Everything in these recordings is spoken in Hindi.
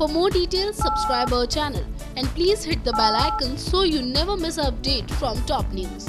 For more details, subscribe our channel and please hit the bell icon so you never miss an update from top news.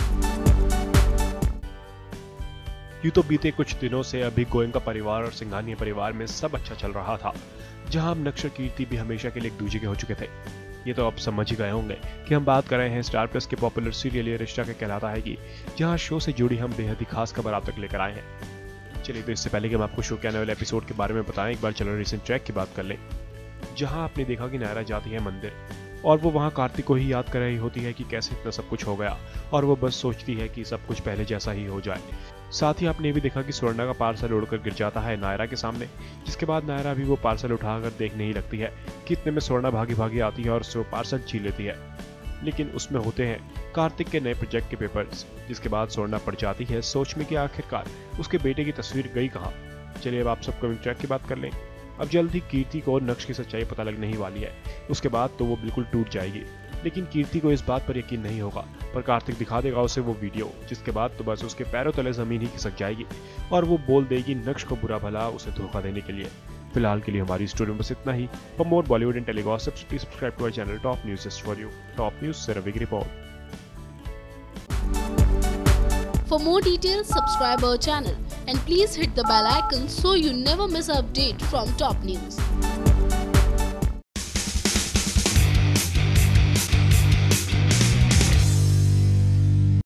यूं तो बीते कुछ दिनों से अभी गोयनका परिवार और सिंघानिया परिवार में सब अच्छा चल रहा था, जहां अब नक्शर कीर्ति भी हमेशा के लिए एक दूजे के हो चुके थे। ये तो आप समझ ही गए होंगे कि हम बात कर रहे हैं स्टार प्लस के पॉपुलर सीरियल ये रिश्ता के कहलाता है कि जहां शो से जुड़ी हम बेहद ही खास खबर आप तक लेकर आए हैं। चलिए, तो इससे पहले कि हम आपको शो के आने वाले एपिसोड के बारे में बताएं, एक बार चलो रिसेंट ट्रैक की बात कर लें, जहां आपने देखा कि नायरा जाती है मंदिर और वो वहां कार्तिक को ही याद कर रही होती है कि कैसे इतना सब कुछ हो गया, और वो बस सोचती है कि सब कुछ पहले जैसा ही हो जाए। साथ ही आपने भी देखा कि स्वर्णा का पार्सल उड़कर गिर जाता है नायरा के सामने, जिसके बाद नायरा भी वो पार्सल उठाकर देखने ही लगती है कि इतने में स्वर्णा भागी भागी आती है और उससे वो पार्सल छीन लेती है, लेकिन उसमें होते हैं कार्तिक के नए प्रोजेक्ट के पेपर्स। जिसके बाद स्वर्णा पड़ जाती है सोच में कि आखिरकार उसके बेटे की तस्वीर गई कहाँ। चलिए, अब आप सब कमिंग ट्रैक की बात कर लें। अब जल्द ही कीर्ति को नक्श की सच्चाई पता लगने ही वाली है। उसके बाद तो वो बिल्कुल टूट जाएगी, लेकिन कीर्ति को इस बात पर यकीन नहीं होगा, पर कार्तिक दिखा देगा उसे वो वीडियो, जिसके बाद तो बस उसके पैरों तले जमीन ही खिसक जाएगी और वो बोल देगी नक्श को बुरा भला उसे धोखा देने के लिए। फिलहाल के लिए हमारी स्टोरी में बस इतना ही। For more Bollywood and tele gossips please subscribe to our channel Top News just for you. Top News से रवि की report. For more details, subscribe our channel and please hit the bell icon so you never miss an update from top news.